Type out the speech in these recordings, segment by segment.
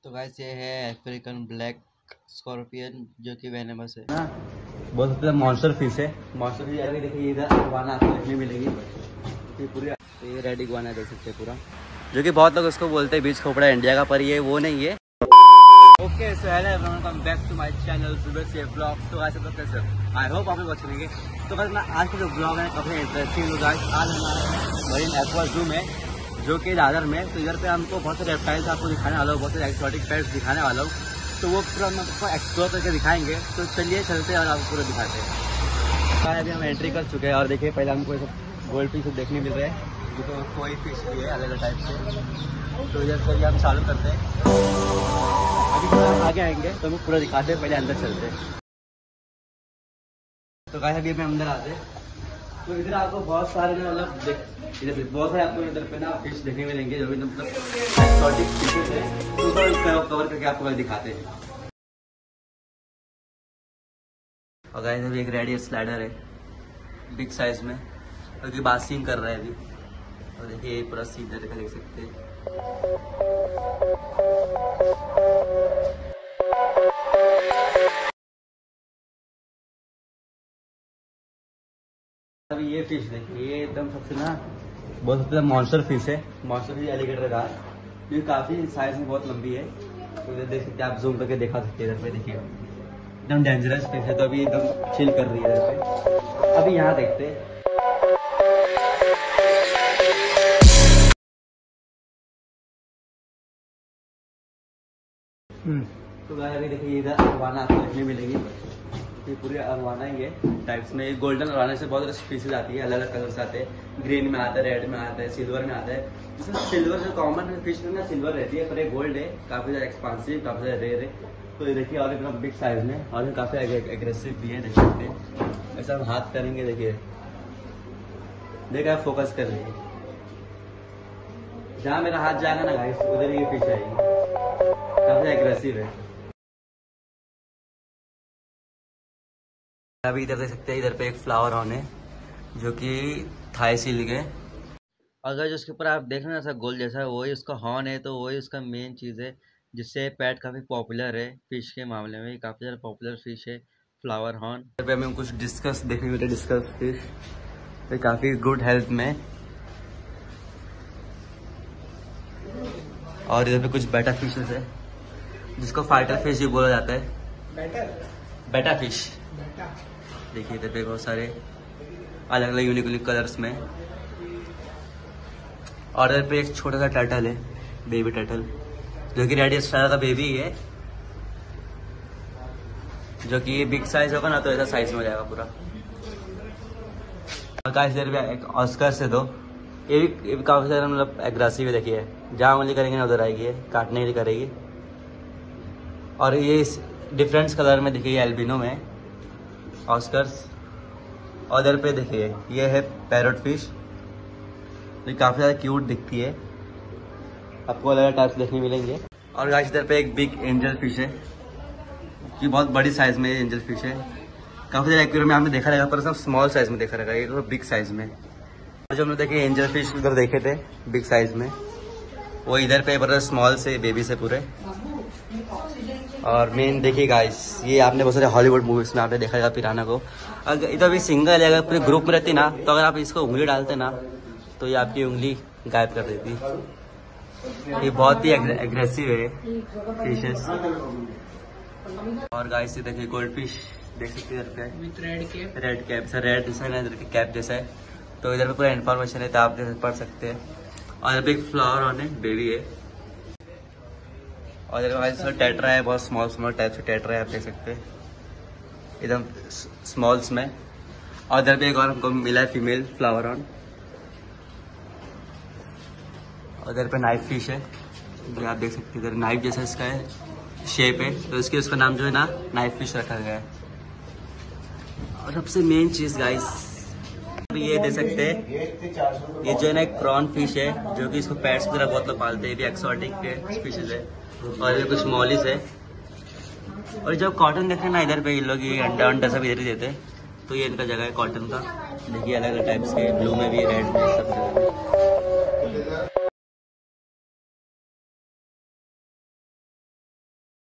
तो गाइस ये है अफ्रीकन ब्लैक स्कॉर्पियन जो कि वेनेमस है ना। बहुत ज़्यादा मॉन्स्टर फिश है। मॉन्स्टर फिश आगे देखिए इधर इग्वाना आपको देखने मिलेगी। ये पूरी ये रेड इग्वाना देख सकते हैं पूरा, जो कि बहुत लोग उसको बोलते हैं बीच खोपड़ा इंडिया का, पर ये वो नहीं है। Okay so hello everyone, welcome back to my channel सुबह से ब्लॉग्स। तो गाइस सब कैसे हो? आई होप आप लोग अच्छे होंगे। तो बस मैं आज का जो ब्लॉग है काफ़ी इंटरेस्टिंग होगा। आज हमारा मरीन एक्वा जू में जो कि दादर में, तो इधर पे हमको बहुत सारे रेप्टाइल्स आपको दिखाने वाला हूँ, बहुत सारे एक्सोटिक पेट्स दिखाने वाला हूँ। तो वो पूरा हम आपको एक्सप्लोर करके दिखाएंगे। तो चलिए चलते हैं और आपको पूरा दिखाते हैं। अभी हम एंट्री कर चुके हैं और देखिए पहले हमको गोल्ड फिश देखने मिल रहे हैं, जो कोई फिश भी है अलग अलग टाइप से। तो इधर से हम चालू करते हैं। अभी थोड़ा आगे आएंगे तो हम पूरा दिखाते हैं, पहले अंदर चलते हैं। तो गाइस अभी हम अंदर आते हैं तो इधर आपको बहुत सारे मतलब इधर बहुत सारे आपको इधर पे ना फिश देखने मिलेंगे, जो भी मतलब एक्सोटिक फिशेस है। तो कवर करके आपको दिखाते हैं। और गाइस अभी एक रेडियस स्लाइडर है बिग साइज में, जो कि बासिंग कर रहा है अभी। और देखिए पूरा सीन देख सकते हैं। अभी ये फिश देखिए, ये एकदम सबसे ना बहुत ज़्यादा मॉन्स्टर फिश है। मॉन्स्टर फिश एलिगेटर का, ये काफ़ी साइज में बहुत लंबी है। तो इधर देख सकते हैं, आप जूम करके दिखा सकते हैं। इधर पे देखिए एकदम डेंजरस फिश है, तो अभी एकदम चिल कर रही है इधर पे। अभी यहाँ देखते हैं। तो गाइस अभी देखिए इधर अरवाना आपको देखने मिलेगी। ये पूरी अरवाना ही है टाइप्स में। गोल्डन अरवाना से बहुत सारी स्पीसीज आती है, अलग अलग कलर से आते हैं। ग्रीन में आता है, रेड में आता है, सिल्वर में आता है। जिसमें सिल्वर जो कॉमन फिश में ना सिल्वर रहती है, पर ये गोल्ड है, काफी ज्यादा एक्सपांसिव, काफी ज्यादा रेयर है। तो ये देखिए और एकदम बिग साइज में, और काफी एग्रेसिव भी है, देख सकते हैं। ऐसा हम हाथ करेंगे, देखिए देखिए आप फोकस कर रही है। जहाँ मेरा हाथ जाएगा ना गाइस, उधर ही फिश आएगी। काफी एग्रेसिव है। अभी इधर देख सकते हैं, इधर पे एक फ्लावर ऑन है जो कि थाई सिल्क है। अगर जो उसके ऊपर आप देख रहे हैं ऐसा गोल जैसा, वही उसका हॉर्न है। तो वही उसका मेन चीज़ है जिससे पेट काफ़ी पॉपुलर है फिश के मामले में। काफ़ी ज़्यादा पॉपुलर फिश है फ्लावर हॉर्न। इधर पे हमें कुछ डिस्कस देखने मिले, डिस्कस फिश ये काफ़ी गुड हेल्थ में। और इधर पे कुछ बेटा फिशेस है जिसको फाइटर फिश भी बोला जाता है। बेटा फिश देखिए इधर पे बहुत सारे अलग अलग यूनिक कलर्स में। और इधर पे एक छोटा सा टर्टल है, बेबी टर्टल, जो कि रेड स्टार का बेबी है। जो कि ये बिग साइज होगा ना तो ऐसा साइज में हो जाएगा पूरा। और गाइस इधर भी एक ऑस्कर से दो, ये भी काफी सारा मतलब एग्रेसिव है। देखिए जहाँ उंगली करेंगे ना उधर आएगी, काटने के लिए करेगी। और ये डिफरेंट कलर में देखिए, एल्बिनो में ऑस्कर्स। और इधर पे देखिए ये है पैरोट फिश, ये काफ़ी ज़्यादा क्यूट दिखती है, आपको अलग अलग टाइप्स देखने मिलेंगे। और गाइस इधर पे एक बिग एंजल फिश है, कि बहुत बड़ी साइज में एंजल फिश है। काफ़ी ज़्यादा एक्वेरियम में आपने देखा रहेगा, पर सब स्मॉल साइज में देखा रहेगा, ये तो बिग साइज में। और जो हमने देखे एंजल फिश उधर देखे थे बिग साइज में, वो इधर पे पर स्मॉल से बेबी से पूरे। और मेन देखिए गाइस, ये आपने बहुत सारे हॉलीवुड मूवीज में आपने देखा रहेगा पिराना को। अगर इधर भी सिंगल है, अगर पूरे ग्रुप में रहती ना, तो अगर आप इसको उंगली डालते ना तो ये आपकी उंगली गायब कर देती। ये बहुत ही एग्रेसिव है फिशेस। और गाइस ये देखिए गोल्ड फिश देख सकते हैं इधर पे with red cap sir, red जैसा है इधर की कैप जैसा है। तो इधर पे पूरा इन्फॉर्मेशन है, तो आप पढ़ सकते हैं। और इधर पे एक फ्लावर ऑन है, बेबी है। और इधर टेट्रा है, बहुत स्मॉल टाइप से टेट्रा है, आप देख सकते हैं एकदम स्मॉल्स में। और इधर पे एक और हमको मिला है फीमेल फ्लावर ऑन। और इधर पे नाइफ फिश है, जो आप देख सकते हैं इधर नाइफ जैसा इसका है शेप है, तो इसके उसका नाम जो है ना नाइफ फिश रखा गया है। और सबसे मेन चीज़ गाइस ये दे सकते हैं, ये जो है ना एक प्रॉन फिश है, जो कि इसको पेट्स की तरह बहुत लोग पालते हैं। ये भी एक्सोटिक स्पीशीज है। और ये कुछ मॉलिस है। और जब कॉटन देखें ना इधर पे ये लोग ये अंडा अंडा सब इधर ही देते हैं। तो ये इनका जगह है कॉटन का। देखिए अलग अलग टाइप्स के, ब्लू में भी, रेड में, सब जगह।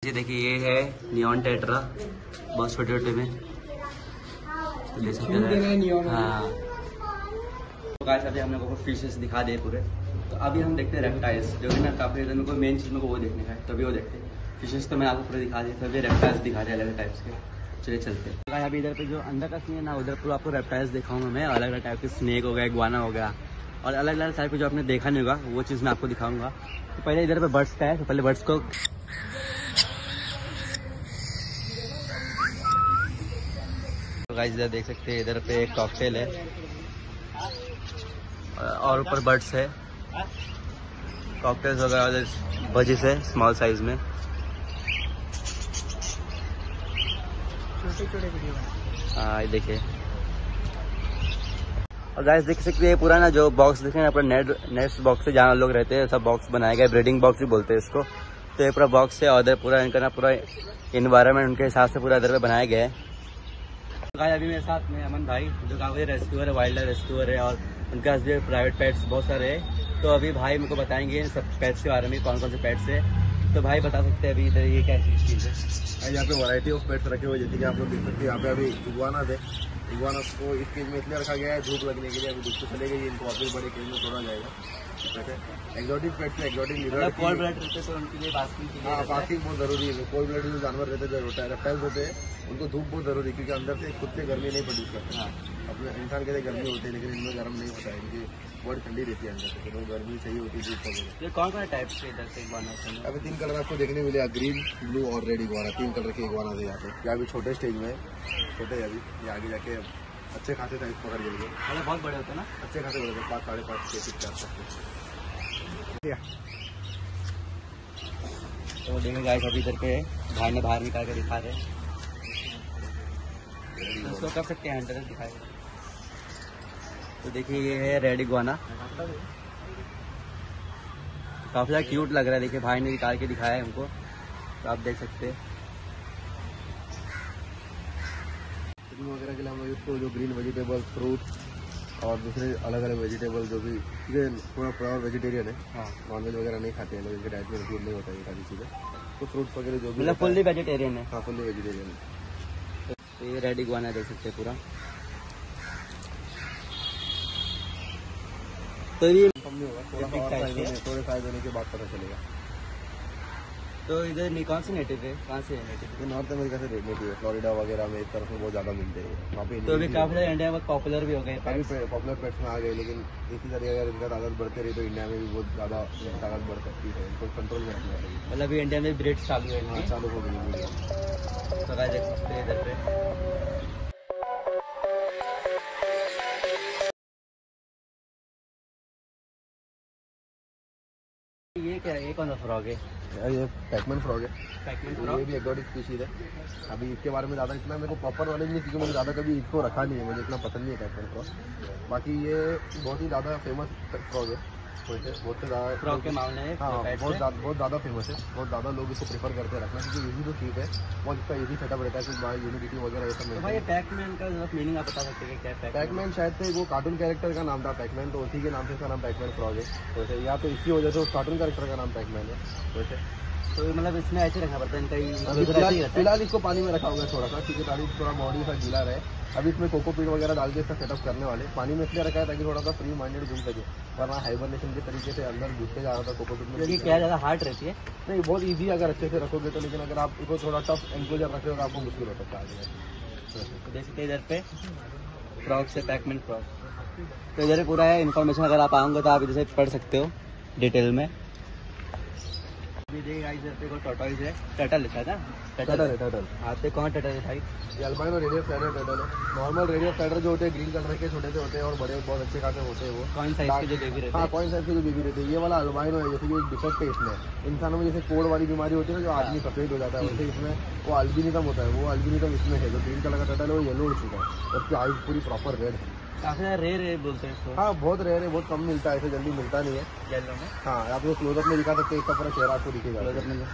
ये देखिए ये है नियॉन टेट्रा, बहुत छोटे छोटे में ले सकते हैं। हाँ तो गाइस अभी हमने को फिशेस दिखा दिए पूरे, तो अभी हम देखते हैं रेप्टाइल्स, जो कि ना काफ़ी मेरे को मेन चीज़ मेरे को वो देखने का है, तभी वो देखते हैं। फिशेस तो मैं आपको पूरे दिखा दिया, तभी रेप्टाइल्स दिखा दिए अलग अलग टाइप्स के। चलिए चलते हैं। तो अभी इधर पे जो अंदर का सीन है ना, उधर पूरा आपको रेप्टाइल्स दिखाऊंगा मैं, अलग अलग टाइप के स्नेक हो गया, इग्वाना हो गया, और अलग अलग टाइप के जो आपने देखा नहीं होगा वो चीज़ मैं आपको दिखाऊंगा। तो पहले इधर पे बर्ड्स का है, तो पहले बर्ड्स को गाइस इधर देख सकते हैं, इधर पे एक कॉकटेल है और ऊपर बर्ड्स है, कॉकटेल्स वगैरह बजिस है स्मॉल साइज में। छोटे वीडियो हाँ ये देखिए। और गाइस देख सकते हैं पूरा ना जो बॉक्स देखे ना, अपना नेस्ट बॉक्स है जहाँ लोग रहते हैं, सब बॉक्स बनाया गया, ब्रीडिंग बॉक्स भी बोलते हैं इसको। तो ये पूरा बॉक्स है और इधर पूरा इनका ना पूरा इन्वायरमेंट उनके हिसाब से पूरा इधर पे बनाया गया है। गाइस अभी मेरे साथ में अमन भाई जो काफ़ी रेस्क्यूअर है, वाइल्ड लाइफ रेस्क्यूअर है, और उनके पास भी प्राइवेट पेट्स बहुत सारे हैं। तो अभी भाई मेरे को बताएंगे सब पेट्स के बारे में, कौन कौन से पेट्स है। तो भाई बता सकते हैं अभी इधर ये क्या चीज़ है? यहाँ पे वैरायटी ऑफ पेट्स रखे हुए, जैसे कि आप लोग देख सकते हैं यहाँ पे अभी इग्वानास है। इग्वानास को इस केज में इसलिए रखा गया है धूप लगने के लिए, अभी धूप तो चले गई, इनको वापस बड़े केज में छोड़ा जाएगा। एक्सोटिक पेट्स में एक्सोटिक लिजर्ड, कोल्ड ब्लड रहते हैं तो उनके लिए बास्किंग, हाँ बास्किंग बहुत जरूरी है। कोल्ड ब्लड जो जानवर रहते हैं, जो रेप्टाइल्स होते हैं, उनको धूप बहुत जरूरी है, क्योंकि अंदर से खुद से गर्मी नहीं प्रोड्यूस करते। हाँ अपने इंसान के लिए गर्मी होती है, लेकिन इनमें गर्म नहीं होता है, इनकी बॉडी ठंडी रहती है अंदर से, तो गर्मी चाहिए होती है धूप वगैरह। ये कौन कौन टाइप के इधर से इग्वाना है? अभी 3 कलर आपको देखने मिलेगा, ग्रीन, ब्लू और रेड इग्वाना, 3 कलर के इग्वाना है यहाँ पे। ये अभी छोटे स्टेज में छोटे, अभी ये आगे जाके अच्छे खासे साइज पकड़ लेंगे। मतलब बहुत बड़े होते हैं ना? अच्छे खासे बड़े होते हैं, 5, 5.5, 6 फीट के आसपास। तो देखिए गाइस अभी इधर पे भाई ने बाहर निकाल के दिखा रहे, तो इसको कर सकते हैं अंदर दिखाए। तो देखिए ये है रेड इग्वाना, काफ़ी ज़्यादा क्यूट लग रहा है। देखिए भाई ने निकाल के दिखाया है हमको, तो आप देख सकते हैं। वगैरह के लिए हम लोग इसको जो ग्रीन वेजिटेबल, फ्रूट्स और दूसरे अलग अलग वेजिटेबल जो भी, पूरा प्योर वेजिटेरियन है, हाँ नॉनवेज वगैरह नहीं खाते हैं लोग, इनके डाइट में इंक्लूड नहीं होता है ये सारी चीज़ें। तो फ्रूट्स वगैरह जो भी, मतलब फुल्ली वेजिटेरियन है? हाँ फुल्ली वेजिटेरियन है। तो ये रेड इग्वाना देख सकते हैं पूरा। तो ये कम नहीं होगा, थोड़े साइज होने के बाद पता चलेगा। तो इधर कौन से नेटिव है, कहाँ से है नेटिव? ये नॉर्थ अमेरिका से नेटिव है, फ्लोरिडा वगैरह में इस तरफ में बहुत ज़्यादा मिलते हैं वहाँ पे। तो अभी काफ़ी ज़्यादा इंडिया में पॉपुलर भी हो गए, काफ़ी पॉपुलर पेट्स में आ गए, लेकिन इसी तरह अगर इनका तादाद बढ़ते रही तो इंडिया में भी बहुत ज़्यादा तादाद बढ़ सकती है, इनको कंट्रोल में रखना चाहिए। मतलब अभी इंडिया में ब्रीड चालू है? चालू हो गई। तो गाइस देख सकते हैं इधर पे ये क्या है, ये कौन सा फ्रॉग है? ये पैकमैन फ्रॉग है। पैकमैन ये फ्रॉग भी एक्सोटिक स्पीशीज है। अभी इसके बारे में ज़्यादा इतना मेरे को प्रॉपर नॉलेज नहीं, क्योंकि मैंने ज़्यादा कभी इसको रखा नहीं है, मुझे इतना पसंद नहीं है पैकमैन फ्रॉग। बाकी ये बहुत ही ज़्यादा फेमस फ्रॉग है, बहुत से ज़्यादा फ्रॉग के मामले में। हाँ बहुत ज़्यादा फेमस है, बहुत ज़्यादा लोग इसको प्रेफर करते हैं रखना, क्योंकि ईजी तो ठीक है, बहुत इसका ईजी सेटअप रहता है, कुछ बाहर ह्यूमिडिटी वगैरह ऐसा तो भाई पैकमैन का मीनिंग आप बता सकते हैं क्या है? पैकमैन शायद से वो कार्टून कैरेक्टर का नाम था पैकमैन, तो उसी के नाम से इसका नाम पैकमैन फ्रॉग है वैसे, या तो इसकी वजह से उस कार्टून कैरेक्टर का नाम पैकमैन है वैसे। तो मतलब इसमें ऐसे रखना पड़ता है इनका? फिलहाल इसको पानी में रखा हुआ है थोड़ा सा, क्योंकि ताकि थोड़ा बॉडी सा गीला रहे। अभी इसमें कोकोपीट वगैरह डाल के इसका सेटअप करने वाले, पानी में इसलिए रखा है ताकि थोड़ा सा फ्री माइंडेड घूम सके, वरना हाइबरनेशन के तरीके से अंदर घुसते जा रहा था कोकोपीट में। क्योंकि क्या ज़्यादा हार्ड रहती है? नहीं बहुत ईजी अगर अच्छे से रखोगे तो, लेकिन अगर आप इसको थोड़ा टफ एनक्लोजर रखे हो तो आपको मुश्किल हो सकता है। तो देख सकते हैं इधर पे फ्रॉग से पैकमैन फ्रॉग, तो इधर पूरा है इन्फॉर्मेशन, अगर आप आओगे तो आप इधर से पढ़ सकते हो डिटेल में। अभी देखिए इधर पे कोई टर्टल है, टर्टल लिखा है ना? टर्टल हाथ पे कौन टर्टल है भाई? ये अल्बाइनो रेडियस स्लाइडर टर्टल है। नॉर्मल रेडियस स्लाइडर जो होते हैं ग्रीन कलर के छोटे से होते हैं और बड़े बहुत अच्छे खासे होते हैं। वो कौन साइज के जो बेबी रहते हैं? हाँ कौन साइज के जो बेबी रहते हैं। ये वाला अल्बाइनो है, जैसे कि एक डिफेक्ट है इसमें, इंसानों में जैसे कोड वाली बीमारी होती है ना, जो आदमी सफेद हो जाता है, वैसे इसमें वो अल्बिनिज्म होता है, वो अल्बिनिज्म इसमें है। जो ग्रीन कलर का टर्टल है वो येलो हो चुका है, और उसकी आईज पूरी प्रॉपर रेड है। काफी रेयर है बोलते हैं इसको? हाँ बहुत रेयर है, बहुत कम मिलता है, ऐसे जल्दी मिलता नहीं है येलो में। हाँ आप वो क्लोजअप में दिखा सकते हैं, इसका पूरा चेहरा आपको दिखेगा। क्लोजअप में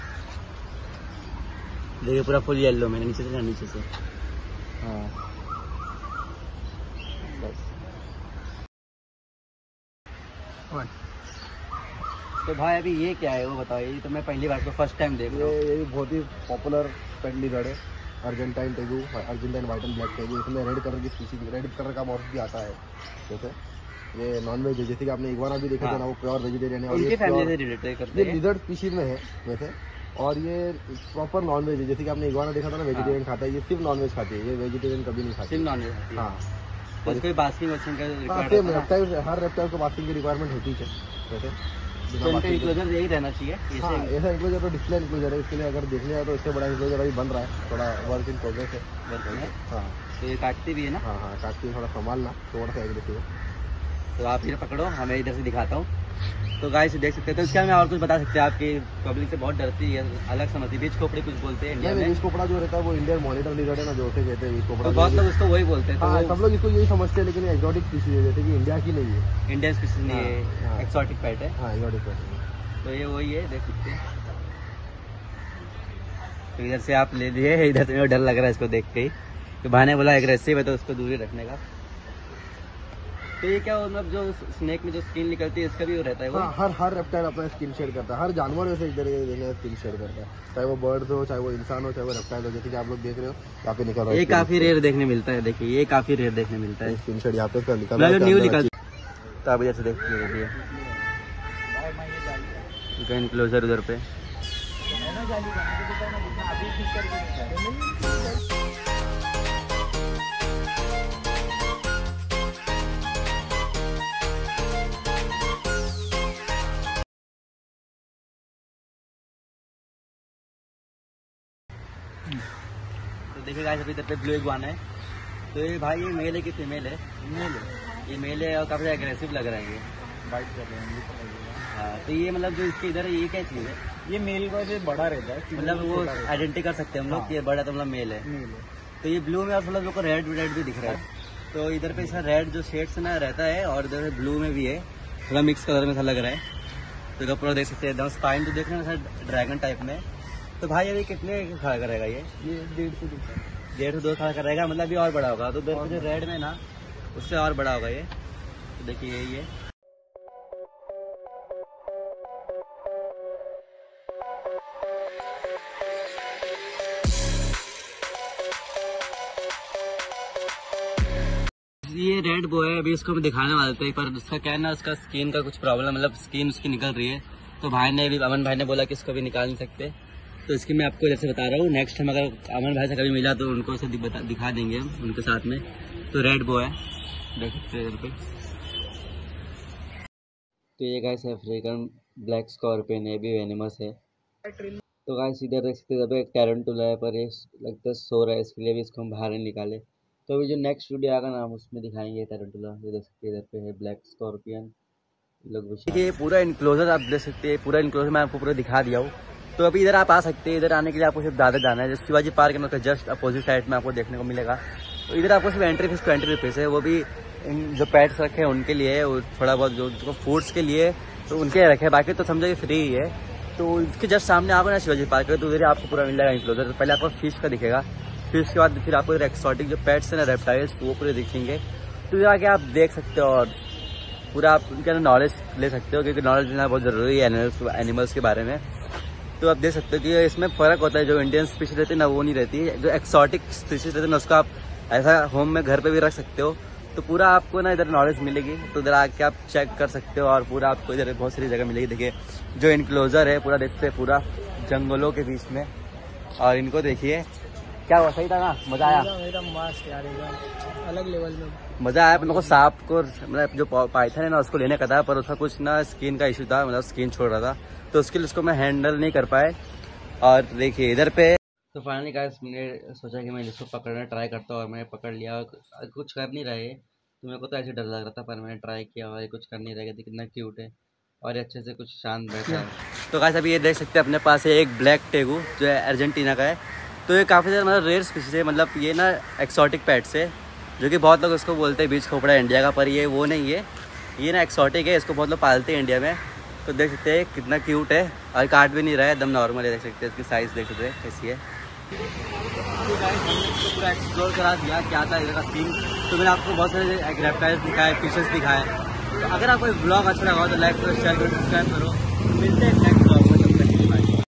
देखिए पूरा फुल येलो में, नीचे से नीचे से। हाँ बस तो भाई अभी ये क्या है वो बताओ, ये तो मैं पहली बार को फर्स्ट टाइम देख रहा हूँ। ये भी बहुत ही पॉपुलर पेट लिजर्ड है, Argentine tegu, Argentine white and black tegu. इसमें रेड कलर की स्पीशीज, रेड कलर का मॉर्फ भी आता है। जैसे ये नॉन वेज है, जैसे कि आपने इग्वाना भी देखा था ना, वो प्योर वेजिटेरियन है। और इनकी फैमिली से रिलेटेड करते हैं, लिजर्ड स्पीशीज में है वैसे। और ये प्रॉपर नॉन वेज है, जैसे कि आपने इग्वाना देखा था ना, वेजिटेरियन खाता है, ये सिर्फ नॉन वेज खाती है, ये वेजिटेरियन कभी नहीं खाती, सिर्फ नॉन वेज। हाँ। तो इसको बास्किंग वास्किंग का रेप्टाइल, हर रेप्टाइल को बास्किंग की रिक्वायरमेंट होती है वैसे। इंक्लोजर यही रहना चाहिए। हाँ, ऐसा इंक्लोजर तो डिस्प्ले इंक्लोजर है, इसके लिए अगर देखने जाए तो इससे बड़ा इंक्लोजर अभी बन रहा है, थोड़ा वर्क इन प्रोग्रेस है। हाँ, तो ये काटती भी है ना? हाँ हाँ, काटती है, थोड़ा संभालना, थोड़ा सा एग्रेसिव है। तो आप इधर पकड़ो, हमें इधर से दिखाता हूँ। तो गाइस देख सकते हैं। तो इसके हमें और कुछ बता सकते हैं? आपकी पब्लिक से बहुत डरती है, अलग समझती है, बीच खोपड़ी कुछ बोलते हैं इंडिया में। बीच कोपड़ा जो रहता है वो इंडियन मॉनिटर लिजर्ड है ना, जो उसे कहते हैं बीच कोपड़ा। तो बहुत लोग उसको वही बोलते हैं। तो हाँ, सब लोग इसको यही समझते हैं, लेकिन एक्सोटिक स्पीशीज है, जैसे कि इंडिया की नहीं है, इंडियन स्पीशीज नहीं है, एक्सोटिक पेट है। हाँ, एक्सोटिक पेट है। तो ये वही है, देख सकते हैं। तो इधर से आप ले लिए, इधर से डर लग रहा है इसको देख के ही। तो भाई ने बोला एग्रेसिव है तो उसको दूरी रखने का। तो ये क्या मतलब जो स्नेक में जो स्किन निकलती है इसका भी वो रहता है वो? हाँ, हर रेप्टाइल अपना स्किन शेड करता है, हर जानवर वैसे एक तरीके से स्किन शेड करता है, चाहे वो बर्ड्स हो, चाहे वो इंसान हो, चाहे वो रेप्टाइल हो। जैसे कि आप लोग देख रहे हो यहाँ पे निकल रहा है, ये काफी रेयर देखने मिलता है। देखिए ये काफी रेयर देखने मिलता है, स्किन शेड यहाँ पे निकल न्यू रहा निकल। है। तो आप इधर से देखिए इनक्लोजर उधर पे। तो देखिए गाइस अभी इधर पे ब्लू इग्वाना है। तो ये भाई ये मेल है कि फीमेल है? मेल है। ये मेल है और काफी एग्रेसिव लग रहा है, ये बाइट कर रहे हैं। हाँ, तो ये मतलब जो इसके इधर है ये क्या चीज़ है? ये मेल का जो बड़ा रहता है, मतलब वो आइडेंटिटी कर सकते हैं हम लोग कि ये बड़ा तो मतलब मेल है। तो ये ब्लू में और थोड़ा लोग को रेड भी दिख रहा है। तो इधर पे ऐसा रेड जो शेड्स ना रहता है, और इधर ब्लू में भी है, थोड़ा मिक्स कलर में ऐसा लग रहा है। तो इधर पूरा देख सकते हैं, एकदम स्पाइन तो देखने में ऐसा ड्रैगन टाइप में। तो भाई अभी कितने साल का रहेगा ये? 1.5 से 2 साल का रहेगा, मतलब अभी और बड़ा होगा। तो इधर जो रेड में ना उससे और बड़ा होगा ये। तो देखिए यही है। ये रेड बॉय है, अभी इसको मैं दिखाने वाला था, पर उसका क्या है ना, उसका स्किन का कुछ प्रॉब्लम, मतलब स्किन उसकी निकल रही है। तो भाई ने भी, अमन भाई ने बोला कि इसको भी निकाल नहीं सकते। तो इसकी मैं आपको जैसे बता रहा हूँ, नेक्स्ट टाइम अगर अमन भाई से कभी मिला तो उनको से दिखा देंगे हम उनके साथ में। तो रेड बॉय देख सकते हैं इधर पे। तो ये गाइस अफ्रीकन ब्लैक स्कॉर्पियन है, भी वेनेमस है। तो गाइस इधर देख सकते हैं, इधर टैरेंटुला है, पर ये लगता है सो रहा है, इसके लिए भी इसको हम बाहर नहीं निकाले। तो अभी जो नेक्स्ट वीडियो आएगा ना, हम उसमें दिखाएंगे टैरेंटुला। ये देख सकते हैं इधर पे है ब्लैक स्कॉर्पियन लोग। देखिए पूरा इनक्लोजर आप देख सकते हैं, पूरा इनक्लोजर मैं आपको पूरा दिखा दिया हूँ। तो अभी इधर आप आ सकते हैं। इधर आने के लिए आपको सिर्फ दादर जाना है, शिवाजी पार्क के जस्ट अपोजिट साइड में आपको देखने को मिलेगा। तो इधर आपको सिर्फ एंट्री फीस 20 रुपीज़ है, वो भी जो पेट्स रखे हैं उनके लिए, और थोड़ा बहुत जो फूड्स के लिए तो उनके रखे, बाकी तो समझो फ्री ही है। तो इसके जस्ट सामने आप ना शिवाजी पार्क है, तो उधर आपको पूरा मिल जाएगा इंक्लोजर। तो पहले आपको फिश का दिखेगा, फिश के बाद फिर आपको एक्सोटिक जो पेट्स है ना, रेप्टाइल्स, वो पूरे दिखेंगे। तो इधर आके आप देख सकते हो और पूरा आप उनके नॉलेज ले सकते हो, क्योंकि नॉलेज लेना बहुत ज़रूरी है एनिमल्स के बारे में। तो आप देख सकते हो कि इसमें फ़र्क होता है, जो इंडियन स्पीशीज रहती है ना वो नहीं रहती है, जो एक्सोटिक स्पीशीज रहती है ना उसको आप ऐसा होम में घर पे भी रख सकते हो। तो पूरा आपको ना इधर नॉलेज मिलेगी। तो इधर आके आप चेक कर सकते हो, और पूरा आपको इधर बहुत सारी जगह मिलेगी। देखिए जो इनक्लोजर है पूरा देखते हैं, पूरा जंगलों के बीच में। और इनको देखिए, क्या हुआ, सही था ना? मज़ा आया? अलग लेवल में मज़ा आया। अपने को सांप को, मतलब जो पाइथन है ना उसको लेने का था, पर उसका कुछ ना स्किन का इशू था, मतलब स्किन छोड़ रहा था, तो उसके लिए उसको मैं हैंडल नहीं कर पाए। और देखिए इधर पे तो फाइनली गाइस मैंने सोचा कि मैं इसको पकड़ना ट्राई करता हूँ, और मैंने पकड़ लिया। और कुछ कर नहीं रहे, तो मेरे को तो ऐसे डर लग रहा था, पर मैंने ट्राई किया और ये कुछ कर नहीं रहा। कितना क्यूट है और ये अच्छे से कुछ शांत बैठा है। तो गाइस अभी ये देख सकते हैं अपने पास है एक ब्लैक टेगू, जो है अर्जेंटीना का है। तो ये काफ़ी ज़्यादा मतलब रेयर स्पीशीज है, मतलब ये ना एक्सोटिक पेट्स है, जो कि बहुत लोग उसको बोलते हैं बीच खोपड़ा इंडिया का, पर ये वो नहीं है, ये ना एक्सोटिक है। इसको बहुत लोग पालते हैं इंडिया में। तो देख सकते हैं कितना क्यूट है, और काट भी नहीं रहा है, एकदम नॉर्मल है। देख सकते हैं इसकी साइज़, देख सकते हैं कैसी है। तो गाइस हमने इसको पूरा एक्सप्लोर करा दिया, क्या था इधर का सीन। तो मैंने आपको बहुत सारे रेप्टाइल्स दिखाए, फिशेस दिखाए। तो अगर आपको ब्लॉग अच्छा लगा हो तो लाइक करो, शेयर करो, सब्सक्राइब करो। मिलते हैं नेक्स्ट